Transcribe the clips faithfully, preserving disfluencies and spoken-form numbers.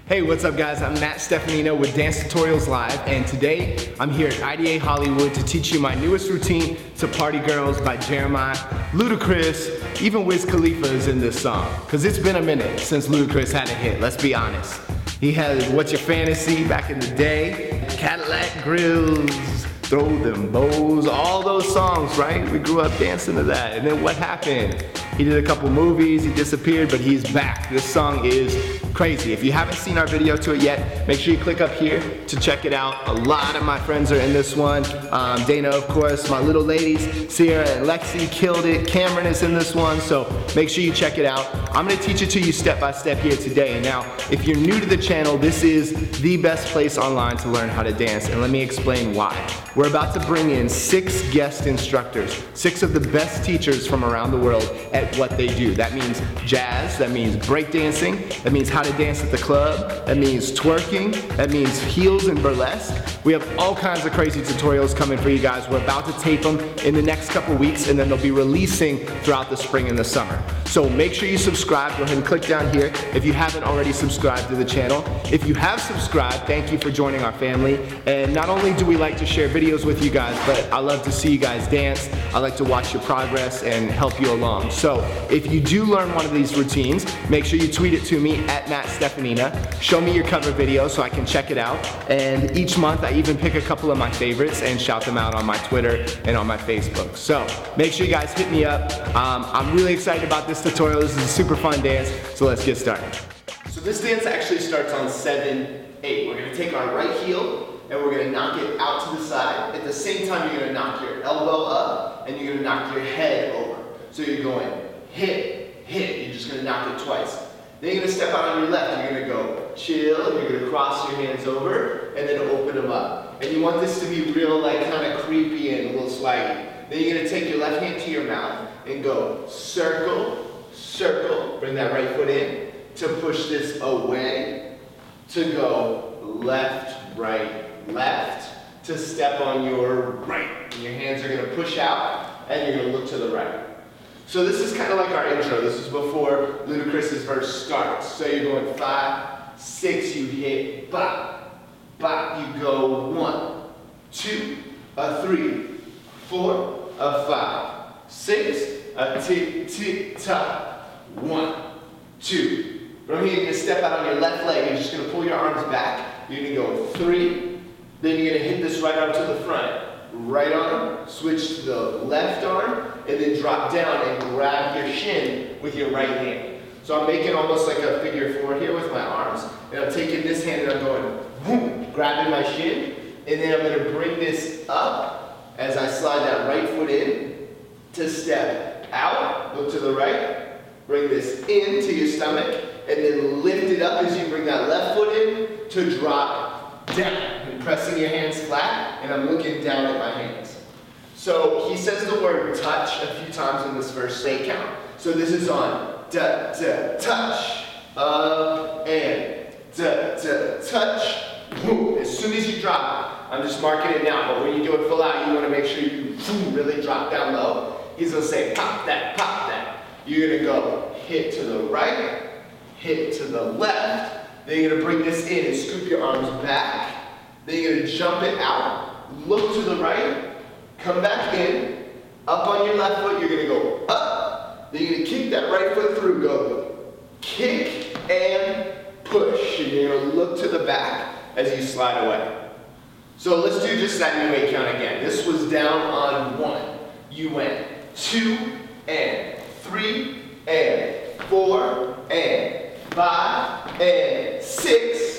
Hey, what's up guys? I'm Matt Stefanino with Dance Tutorials Live, and today I'm here at I D A Hollywood to teach you my newest routine to Party Girls by Jeremiah. Ludacris, even Wiz Khalifa is in this song, because it's been a minute since Ludacris had a hit, let's be honest. He had What's Your Fantasy back in the day, Cadillac Grills, Throw Them Bows, all those songs, right? We grew up dancing to that, and then what happened? He did a couple movies, he disappeared, but he's back. This song is crazy. If you haven't seen our video to it yet, make sure you click up here to check it out. A lot of my friends are in this one. Um, Dana, of course, my little ladies, Sierra and Lexi killed it. Cameron is in this one, so make sure you check it out. I'm gonna teach it to you step by step here today. Now, if you're new to the channel, this is the best place online to learn how to dance, and let me explain why. We're about to bring in six guest instructors, six of the best teachers from around the world at what they do. That means jazz, that means breakdancing, that means how to dance at the club, that means twerking, that means heels and burlesque. We have all kinds of crazy tutorials coming for you guys. We're about to tape them in the next couple weeks, and then they'll be releasing throughout the spring and the summer. So make sure you subscribe. Go ahead and click down here if you haven't already subscribed to the channel. If you have subscribed, thank you for joining our family. And not only do we like to share videos with you guys, but I love to see you guys dance. I like to watch your progress and help you along. So if you do learn one of these routines, make sure you tweet it to me at Matt Stefanino. Show me your cover video so I can check it out. And each month I even pick a couple of my favorites and shout them out on my Twitter and on my Facebook. So make sure you guys hit me up. Um, I'm really excited about this tutorial. This is a super fun dance, so let's get started. So this dance actually starts on seven, eight. We're gonna take our right heel and we're gonna knock it out to the side. At the same time, you're gonna knock your elbow up and you're gonna knock your head over. So you're going hit, hit. You're just gonna knock it twice. Then you're gonna step out on your left. You're gonna go chill. You're gonna cross your hands over and then open them up. And you want this to be real, like kind of creepy and a little swaggy. Then you're gonna take your left hand to your mouth and go circle, circle. Bring that right foot in to push this away. To go left, right, left. To step on your right. And your hands are gonna push out and you're gonna look to the right. So this is kind of like our intro. This is before Ludacris's verse starts. So you're going five, six, you hit, bop, bop, you go one, two, a three, four, a five, six, a tick, tick, tock, one, two. From here, you're gonna step out on your left leg. You're just gonna pull your arms back. You're gonna go three, then you're gonna hit this right arm to the front. Right arm, switch to the left arm, and then drop down and grab your shin with your right hand. So I'm making almost like a figure four here with my arms, and I'm taking this hand and I'm going, whoop, grabbing my shin, and then I'm gonna bring this up as I slide that right foot in to step out, look to the right, bring this into your stomach, and then lift it up as you bring that left foot in to drop down. Pressing your hands flat, and I'm looking down at my hands. So he says the word touch a few times in this verse, say count. So this is on da da touch, up and da da touch, boom. As soon as you drop, I'm just marking it now, but when you do it full out, you want to make sure you boom, really drop down low. He's gonna say pop that, pop that. You're gonna go hit to the right, hit to the left. Then you're gonna bring this in and scoop your arms back. Then you're gonna jump it out, look to the right, come back in, up on your left foot, you're gonna go up, then you're gonna kick that right foot through, go kick and push, and you're gonna look to the back as you slide away. So let's do just that new eight count again. This was down on one. You went two and three and four and five and six,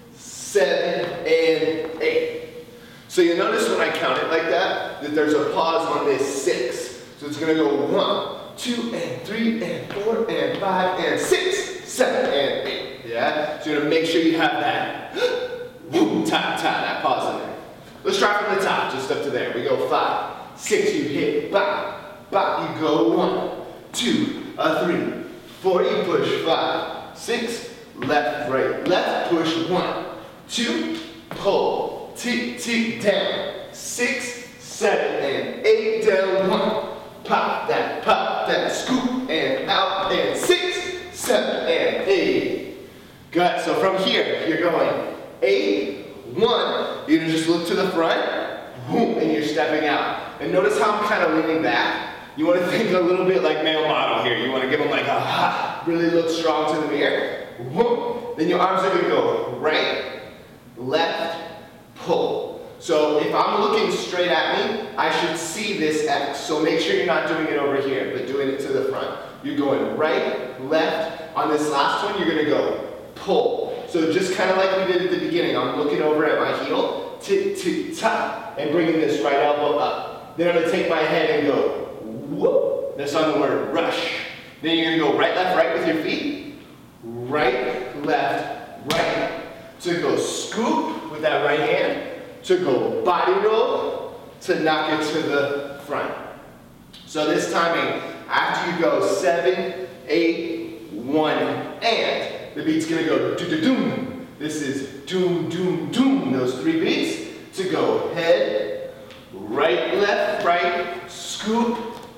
seven, and eight. So you notice when I count it like that, that there's a pause on this six. So it's gonna go one, two, and three, and four, and five, and six, seven, and eight. Yeah? So you're gonna make sure you have that, boom, ta, ta, that pause in there. Let's try from the top, just up to there. We go five, six, you hit, bop, bop, you go one, two, a three, four, you push, five, six, left, right, left, push, one, two, pull, tick, tick, down, six, seven, and eight, down, one, pop that, pop that, scoop, and out, and six, seven, and eight. Good, so from here, you're going eight, one, you're gonna just look to the front, boom, and you're stepping out. And notice how I'm kind of leaning back. You wanna think a little bit like male model here. You wanna give them like a ha, really look strong to the mirror, boom. Then your arms are gonna go right, left, pull. So if I'm looking straight at me, I should see this X. So make sure you're not doing it over here, but doing it to the front. You're going right, left. On this last one, you're gonna go pull. So just kind of like we did at the beginning, I'm looking over at my heel, tick, tick, tap, and bringing this right elbow up. Then I'm gonna take my head and go, whoop. That's on the word rush. Then you're gonna go right, left, right with your feet. Right, left, right. To go scoop with that right hand. To go body roll. To knock it to the front. So this timing, after you go seven, eight, one, and the beat's gonna go do-do-doom. This is doom, doom, doom. Those three beats. To go head, right, left, right, scoop,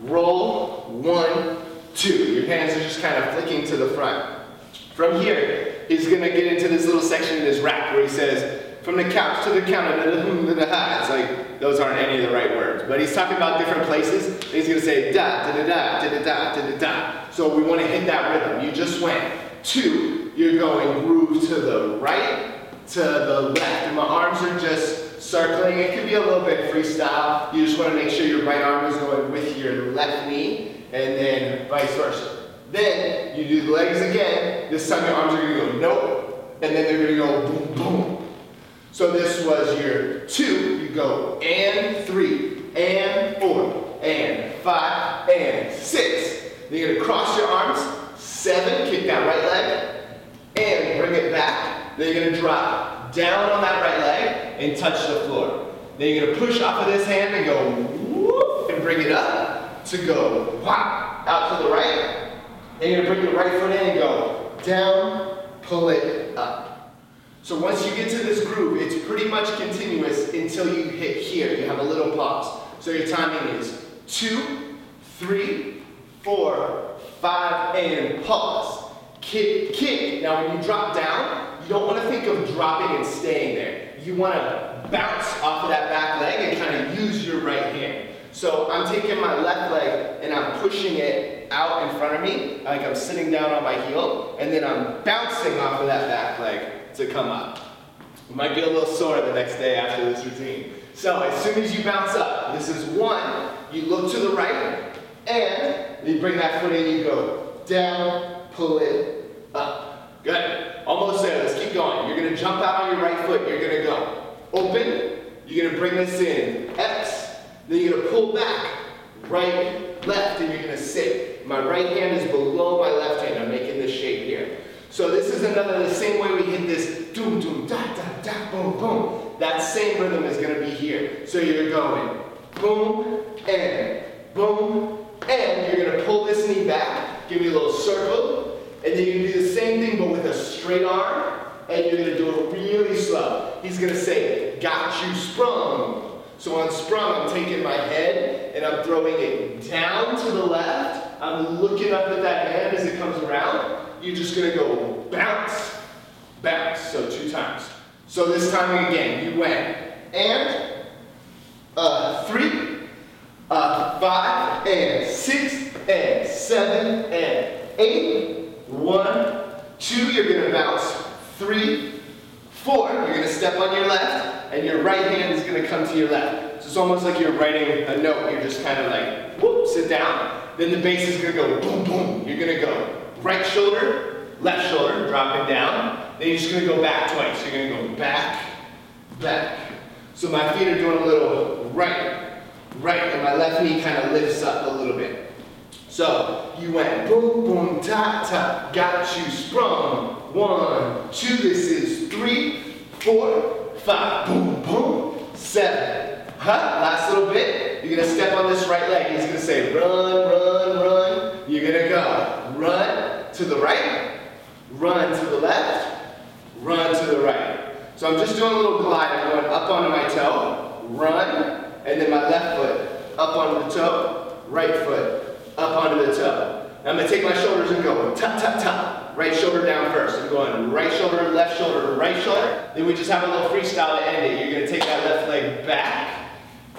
roll, one, two. Your hands are just kind of flicking to the front. From here, he's gonna get into this little section in his rap where he says, from the couch to the counter, to the hum, to the ha. It's like, those aren't any of the right words. But he's talking about different places. And he's gonna say da, da, da, da, da, da, da, da, da, da. So we wanna hit that rhythm. You just went two, you're going groove to the right, to the left. And my arms are just circling. It could be a little bit freestyle. You just wanna make sure your right arm is going with your left knee, and then vice versa. Then you do the legs again. This time your arms are gonna go nope, and then they're gonna go boom, boom. So this was your two, you go and three, and four, and five, and six. Then you're gonna cross your arms, seven, kick that right leg, and bring it back. Then you're gonna drop down on that right leg and touch the floor. Then you're gonna push off of this hand and go whoop, and bring it up to go whop, out to the right. Then you're gonna bring your right foot in and go down, pull it up. So once you get to this groove, it's pretty much continuous until you hit here. You have a little pause. So your timing is two, three, four, five, and pause. Kick, kick. Now when you drop down, you don't want to think of dropping and staying there. You want to bounce off of that back leg and kind of use your right hand. So I'm taking my left leg and I'm pushing it out in front of me, like I'm sitting down on my heel, and then I'm bouncing off of that back leg to come up. You might be a little sore the next day after this routine. So as soon as you bounce up, this is one, you look to the right, and you bring that foot in, you go down, pull it up. Good, almost there, let's keep going. You're gonna jump out on your right foot, you're gonna go open, you're gonna bring this in, X, then you're gonna pull back, right, left, and you're gonna sit. My right hand is below my left hand, I'm making this shape here. So this is another, the same way we hit this doom, doom, da, da, da, boom, boom. That same rhythm is gonna be here. So you're going boom, and boom, and you're gonna pull this knee back, give me a little circle, and then you can do the same thing but with a straight arm, and you're gonna do it really slow. He's gonna say, got you sprung. So on sprung, I'm taking my head and I'm throwing it down to the left. I'm looking up at that hand as it comes around. You're just gonna go bounce, bounce, so two times. So this timing again, you went and uh, three, uh, five, and six, and seven, and eight, one, two, you're gonna bounce, three, four, you're gonna step on your left, and your right hand is gonna come to your left. So it's almost like you're writing a note, you're just kind of like, whoop, sit down. Then the bass is gonna go boom, boom, you're gonna go right shoulder, left shoulder, dropping down. Then you're just gonna go back twice. You're gonna go back, back. So my feet are doing a little right, right, and my left knee kind of lifts up a little bit. So you went boom, boom, ta, ta, got you sprung. One, two, this is three, four, five, boom, boom, seven. Huh? Last little bit. You're gonna step on this right leg. He's gonna say run, run, run. You're gonna go run to the right, run to the left, run to the right. So I'm just doing a little glide. I'm going up onto my toe, run, and then my left foot up onto the toe, right foot up onto the toe. I'm gonna take my shoulders and go ta ta ta. right shoulder down first. I'm going right shoulder, left shoulder, right shoulder. Then we just have a little freestyle to end it. You're gonna take that left leg back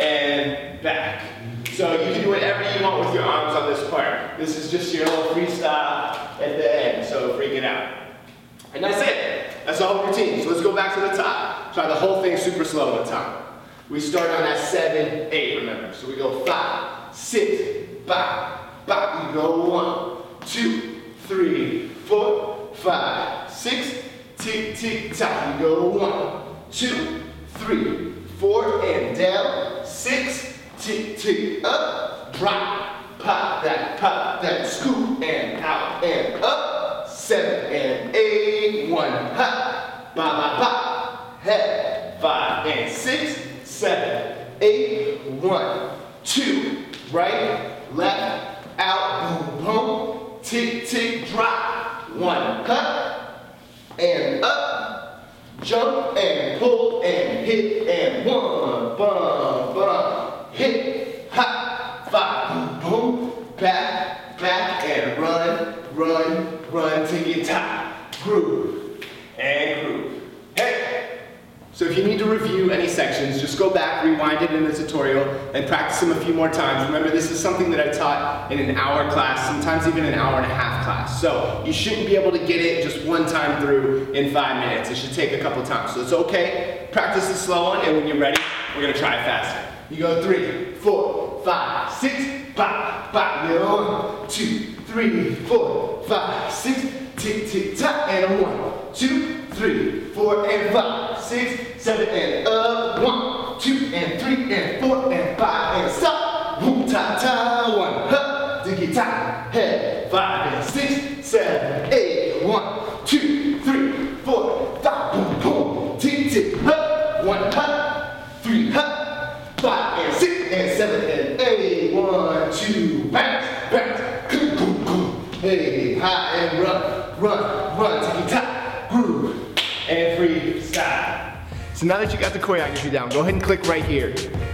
and back. So you can do whatever you want with your arms on this part. This is just your little freestyle at the end, so freak it out. And that's it. That's all the routine. So let's go back to the top. Try the whole thing super slow on the top. We start on that seven, eight, remember. So we go five, six, five, five. We go one, two, three, four, five, six, tick, tick, tock. We go one, two, three, four, and down, six, tick, tick, up, drop, pop that, pop that, scoop, and out, and up, seven, and eight, one, hop, ba, ba, ba, head, five, and six, seven, eight, one, two, right, left, out, boom, boom, tick, tick, drop, one, hop, and up, jump, and pull, and hit, and one, bum, bum, hit, hop, five, boom, boom, back, back, and run, run, run till you top, groove, and groove. Hey! So if you need to review any sections, just go back, rewind it in the tutorial, and practice them a few more times. Remember, this is something that I taught in an hour class, sometimes even an hour and a half class. So you shouldn't be able to get it just one time through in five minutes. It should take a couple times. So it's okay, practice the slow one, and when you're ready, we're gonna try it faster. You go three, four, five, six, five, five. You go one, two, three, four, five, six, tick, tick, tock, and a one, two, three, four, and five, six, seven, and up, one, two, and three, and four, and five, and stop, boom, ta, ta, one, huh, diggy, ta, head, five, and six, seven, eight, one, two, three, four, five, boom, boom, tick, tick, huh, one, huh, three, huh, five, and six, and seven, and eight, one, two, bounce, bounce, boom, boom, boom, hey, high, and run, run, run, ticky, ta, groove, and freestyle. So now that you got the choreography down, go ahead and click right here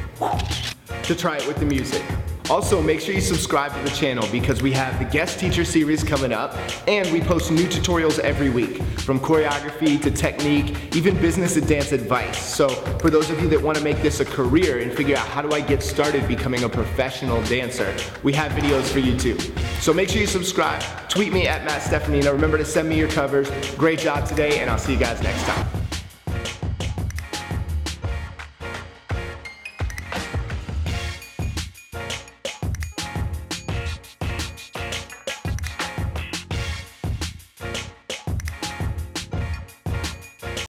to try it with the music. Also, make sure you subscribe to the channel because we have the guest teacher series coming up and we post new tutorials every week, from choreography to technique, even business and dance advice. So for those of you that want to make this a career and figure out how do I get started becoming a professional dancer, we have videos for you too. So make sure you subscribe, tweet me at Matt Stefanino, remember to send me your covers. Great job today, and I'll see you guys next time.